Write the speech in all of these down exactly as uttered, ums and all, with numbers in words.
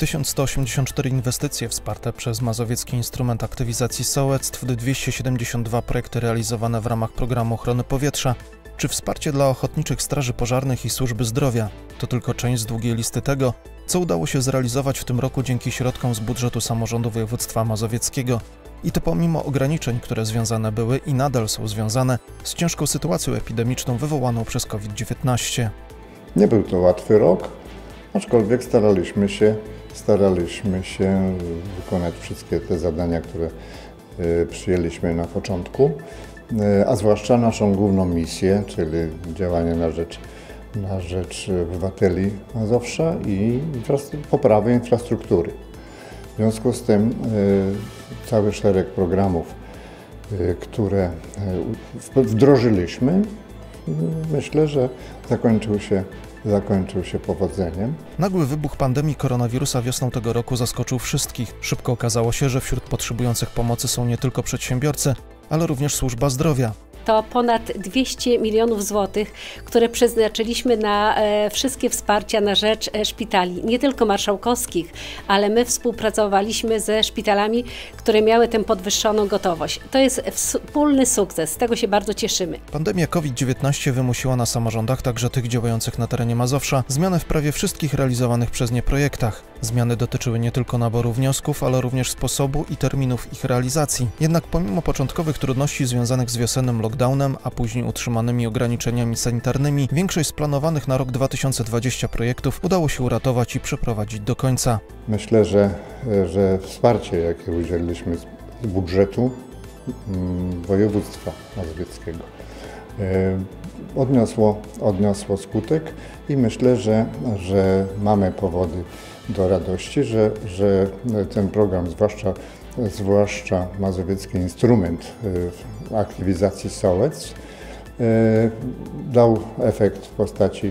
tysiąc sto osiemdziesiąt cztery inwestycje wsparte przez Mazowiecki Instrument Aktywizacji Sołectw, dwieście siedemdziesiąt dwa projekty realizowane w ramach programu ochrony powietrza, czy wsparcie dla ochotniczych straży pożarnych i służby zdrowia. To tylko część z długiej listy tego, co udało się zrealizować w tym roku dzięki środkom z budżetu samorządu województwa mazowieckiego. I to pomimo ograniczeń, które związane były i nadal są związane z ciężką sytuacją epidemiczną wywołaną przez COVID dziewiętnaście. Nie był to łatwy rok, aczkolwiek staraliśmy się, staraliśmy się wykonać wszystkie te zadania, które przyjęliśmy na początku, a zwłaszcza naszą główną misję, czyli działanie na rzecz, na rzecz obywateli Mazowsza i poprawy infrastruktury. W związku z tym cały szereg programów, które wdrożyliśmy, myślę, że zakończył się, zakończył się powodzeniem. Nagły wybuch pandemii koronawirusa wiosną tego roku zaskoczył wszystkich. Szybko okazało się, że wśród potrzebujących pomocy są nie tylko przedsiębiorcy, ale również służba zdrowia. To ponad dwieście milionów złotych, które przeznaczyliśmy na e, wszystkie wsparcia na rzecz e, szpitali, nie tylko marszałkowskich, ale my współpracowaliśmy ze szpitalami, które miały tę podwyższoną gotowość. To jest wspólny sukces, z tego się bardzo cieszymy. Pandemia COVID dziewiętnaście wymusiła na samorządach, także tych działających na terenie Mazowsza, zmiany w prawie wszystkich realizowanych przez nie projektach. Zmiany dotyczyły nie tylko naboru wniosków, ale również sposobu i terminów ich realizacji. Jednak pomimo początkowych trudności związanych z wiosennym lockdownem, a później utrzymanymi ograniczeniami sanitarnymi, większość z planowanych na rok dwa tysiące dwudziesty projektów udało się uratować i przeprowadzić do końca. Myślę, że, że wsparcie, jakie udzieliliśmy z budżetu województwa mazowieckiego, odniosło, odniosło skutek i myślę, że, że mamy powody do radości, że, że ten program, zwłaszcza, zwłaszcza Mazowiecki Instrument Aktywizacji Sołectw, dał efekt w postaci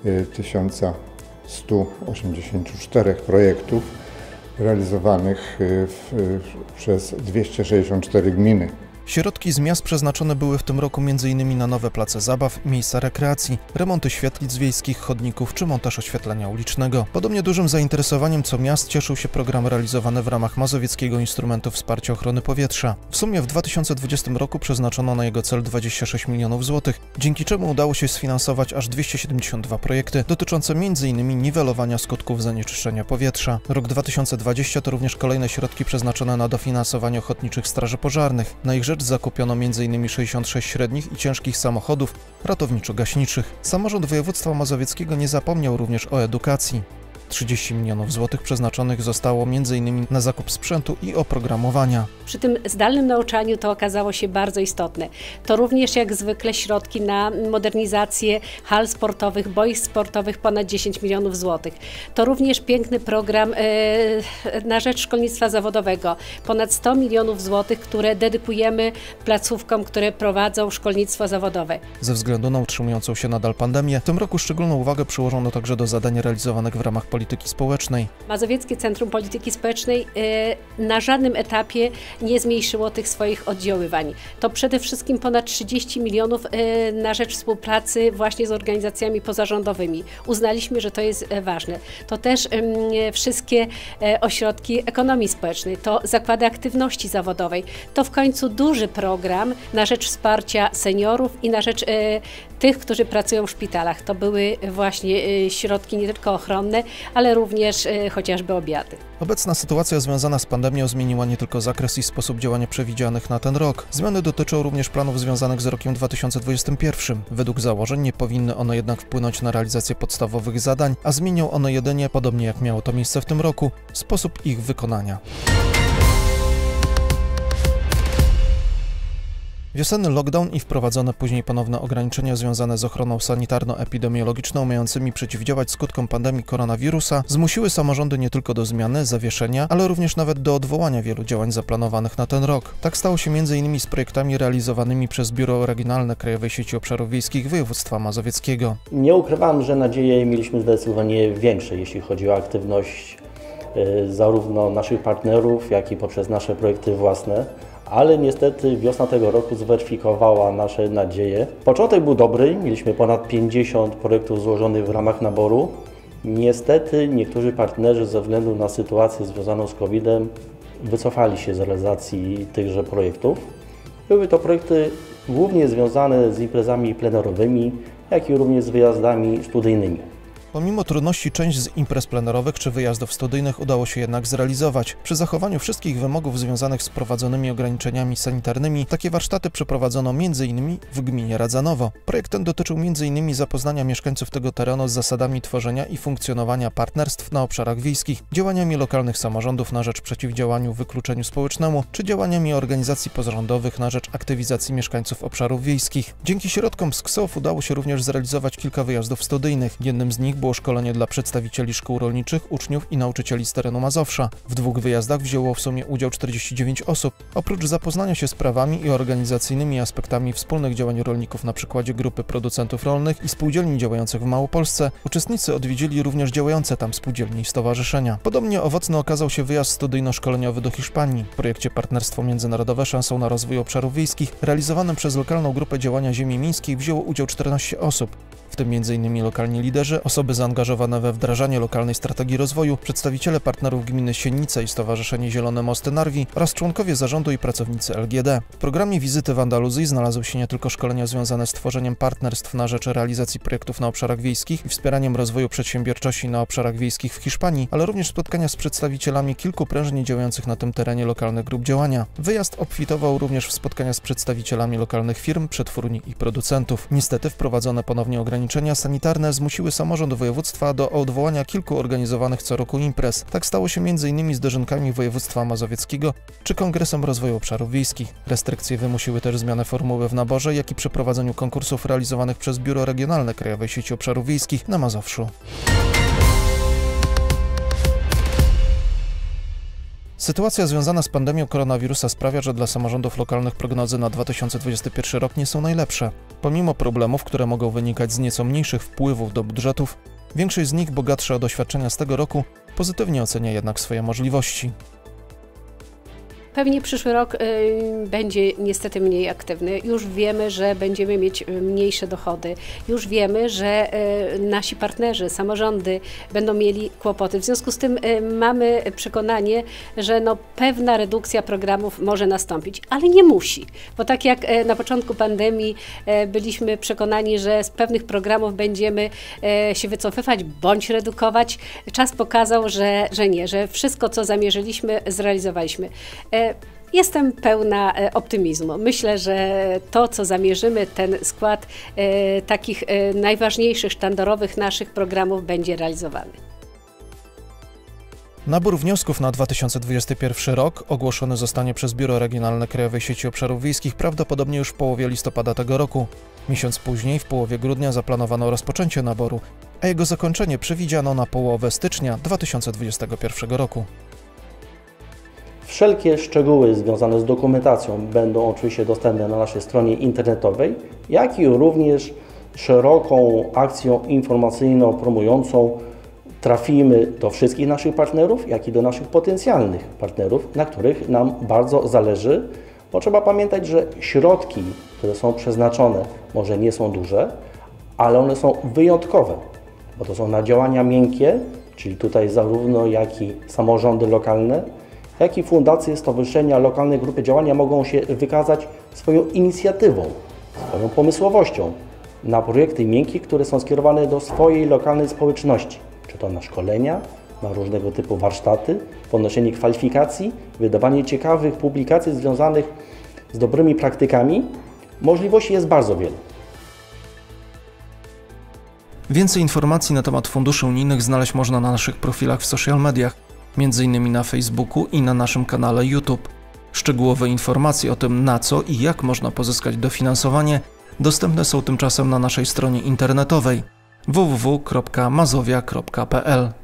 tysiąc sto osiemdziesięciu czterech projektów realizowanych w, przez dwieście sześćdziesiąt cztery gminy. Środki z miast przeznaczone były w tym roku między innymi na nowe place zabaw, miejsca rekreacji, remonty świetlic wiejskich, chodników czy montaż oświetlenia ulicznego. Podobnie dużym zainteresowaniem co miast cieszył się program realizowany w ramach Mazowieckiego Instrumentu Wsparcia Ochrony Powietrza. W sumie w dwa tysiące dwudziestym roku przeznaczono na jego cel dwadzieścia sześć milionów złotych, dzięki czemu udało się sfinansować aż dwieście siedemdziesiąt dwa projekty dotyczące między innymi niwelowania skutków zanieczyszczenia powietrza. Rok dwa tysiące dwudziesty to również kolejne środki przeznaczone na dofinansowanie ochotniczych straży pożarnych. Na ich rzecz zakupiono między innymi sześćdziesiąt sześć średnich i ciężkich samochodów ratowniczo-gaśniczych. Samorząd województwa mazowieckiego nie zapomniał również o edukacji. trzydzieści milionów złotych przeznaczonych zostało między innymi na zakup sprzętu i oprogramowania. Przy tym zdalnym nauczaniu to okazało się bardzo istotne. To również jak zwykle środki na modernizację hal sportowych, boisk sportowych ponad dziesięć milionów złotych. To również piękny program e, na rzecz szkolnictwa zawodowego. Ponad sto milionów złotych, które dedykujemy placówkom, które prowadzą szkolnictwo zawodowe. Ze względu na utrzymującą się nadal pandemię, w tym roku szczególną uwagę przyłożono także do zadań realizowanych w ramach polityki społecznej. Mazowieckie Centrum Polityki Społecznej e, na żadnym etapie nie zmniejszyło tych swoich oddziaływań. To przede wszystkim ponad trzydzieści milionów e, na rzecz współpracy właśnie z organizacjami pozarządowymi. Uznaliśmy, że to jest e, ważne. To też e, wszystkie e, ośrodki ekonomii społecznej, to zakłady aktywności zawodowej. To w końcu duży program na rzecz wsparcia seniorów i na rzecz e, tych, którzy pracują w szpitalach. To były właśnie e, środki nie tylko ochronne, ale również e, chociażby obiady. Obecna sytuacja związana z pandemią zmieniła nie tylko zakres i sposób działania przewidzianych na ten rok. Zmiany dotyczą również planów związanych z rokiem dwa tysiące dwudziestym pierwszym. Według założeń nie powinny one jednak wpłynąć na realizację podstawowych zadań, a zmienią one jedynie, podobnie jak miało to miejsce w tym roku, sposób ich wykonania. Wiosenny lockdown i wprowadzone później ponowne ograniczenia związane z ochroną sanitarno-epidemiologiczną mającymi przeciwdziałać skutkom pandemii koronawirusa zmusiły samorządy nie tylko do zmiany, zawieszenia, ale również nawet do odwołania wielu działań zaplanowanych na ten rok. Tak stało się między innymi z projektami realizowanymi przez Biuro Regionalne Krajowej Sieci Obszarów Wiejskich Województwa Mazowieckiego. Nie ukrywam, że nadzieje mieliśmy zdecydowanie większe, jeśli chodzi o aktywność y, zarówno naszych partnerów, jak i poprzez nasze projekty własne. Ale niestety wiosna tego roku zweryfikowała nasze nadzieje. Początek był dobry, mieliśmy ponad pięćdziesiąt projektów złożonych w ramach naboru. Niestety niektórzy partnerzy ze względu na sytuację związaną z kowidem wycofali się z realizacji tychże projektów. Były to projekty głównie związane z imprezami plenerowymi, jak i również z wyjazdami studyjnymi. Pomimo trudności część z imprez plenerowych czy wyjazdów studyjnych udało się jednak zrealizować. Przy zachowaniu wszystkich wymogów związanych z wprowadzonymi ograniczeniami sanitarnymi takie warsztaty przeprowadzono między innymi w gminie Radzanowo. Projekt ten dotyczył między innymi zapoznania mieszkańców tego terenu z zasadami tworzenia i funkcjonowania partnerstw na obszarach wiejskich, działaniami lokalnych samorządów na rzecz przeciwdziałaniu wykluczeniu społecznemu czy działaniami organizacji pozarządowych na rzecz aktywizacji mieszkańców obszarów wiejskich. Dzięki środkom z K S O F udało się również zrealizować kilka wyjazdów studyjnych. Jednym z nich było szkolenie dla przedstawicieli szkół rolniczych, uczniów i nauczycieli z terenu Mazowsza. W dwóch wyjazdach wzięło w sumie udział czterdzieści dziewięć osób. Oprócz zapoznania się z prawami i organizacyjnymi aspektami wspólnych działań rolników na przykładzie grupy producentów rolnych i spółdzielni działających w Małopolsce, uczestnicy odwiedzili również działające tam spółdzielnie i stowarzyszenia. Podobnie owocny okazał się wyjazd studyjno-szkoleniowy do Hiszpanii. W projekcie Partnerstwo Międzynarodowe Szansą na Rozwój Obszarów Wiejskich, realizowanym przez lokalną grupę działania Ziemi Mińskiej, wzięło udział czternaście osób, w tym między innymi lokalni liderzy, osoby zaangażowane we wdrażanie lokalnej strategii rozwoju, przedstawiciele partnerów gminy Siennice i Stowarzyszenie Zielone Mosty Narwi oraz członkowie zarządu i pracownicy L G D. W programie wizyty w Andaluzji znalazły się nie tylko szkolenia związane z tworzeniem partnerstw na rzecz realizacji projektów na obszarach wiejskich i wspieraniem rozwoju przedsiębiorczości na obszarach wiejskich w Hiszpanii, ale również spotkania z przedstawicielami kilku prężnie działających na tym terenie lokalnych grup działania. Wyjazd obfitował również w spotkania z przedstawicielami lokalnych firm, przetwórni i producentów. Niestety wprowadzone ponownie ograniczenia sanitarne zmusiły samorząd województwa do odwołania kilku organizowanych co roku imprez. Tak stało się między innymi z dożynkami województwa mazowieckiego czy Kongresem Rozwoju Obszarów Wiejskich. Restrykcje wymusiły też zmianę formuły w naborze, jak i przeprowadzeniu konkursów realizowanych przez Biuro Regionalne Krajowej Sieci Obszarów Wiejskich na Mazowszu. Sytuacja związana z pandemią koronawirusa sprawia, że dla samorządów lokalnych prognozy na dwa tysiące dwudziesty pierwszy rok nie są najlepsze. Pomimo problemów, które mogą wynikać z nieco mniejszych wpływów do budżetów, większość z nich, bogatsza o doświadczenia z tego roku, pozytywnie ocenia jednak swoje możliwości. Pewnie przyszły rok y, będzie niestety mniej aktywny. Już wiemy, że będziemy mieć mniejsze dochody. Już wiemy, że y, nasi partnerzy, samorządy będą mieli kłopoty. W związku z tym y, mamy przekonanie, że no, pewna redukcja programów może nastąpić, ale nie musi. Bo tak jak y, na początku pandemii y, byliśmy przekonani, że z pewnych programów będziemy y, się wycofywać bądź redukować, czas pokazał, że, że nie, że wszystko, co zamierzyliśmy, zrealizowaliśmy. Jestem pełna optymizmu. Myślę, że to, co zamierzymy, ten skład e, takich e, najważniejszych, sztandarowych naszych programów będzie realizowany. Nabór wniosków na dwa tysiące dwudziesty pierwszy rok ogłoszony zostanie przez Biuro Regionalne Krajowej Sieci Obszarów Wiejskich prawdopodobnie już w połowie listopada tego roku. Miesiąc później, w połowie grudnia, zaplanowano rozpoczęcie naboru, a jego zakończenie przewidziano na połowę stycznia dwa tysiące dwudziestego pierwszego roku. Wszelkie szczegóły związane z dokumentacją będą oczywiście dostępne na naszej stronie internetowej, jak i również szeroką akcją informacyjną, promującą trafimy do wszystkich naszych partnerów, jak i do naszych potencjalnych partnerów, na których nam bardzo zależy, bo trzeba pamiętać, że środki, które są przeznaczone, może nie są duże, ale one są wyjątkowe, bo to są na działania miękkie, czyli tutaj zarówno jak i samorządy lokalne, jak i fundacje, stowarzyszenia, lokalne grupy działania mogą się wykazać swoją inicjatywą, swoją pomysłowością na projekty miękkie, które są skierowane do swojej lokalnej społeczności. Czy to na szkolenia, na różnego typu warsztaty, podnoszenie kwalifikacji, wydawanie ciekawych publikacji związanych z dobrymi praktykami. Możliwości jest bardzo wiele. Więcej informacji na temat funduszy unijnych znaleźć można na naszych profilach w social mediach, między innymi na Facebooku i na naszym kanale YouTube. Szczegółowe informacje o tym, na co i jak można pozyskać dofinansowanie, dostępne są tymczasem na naszej stronie internetowej w w w kropka mazowia kropka p l.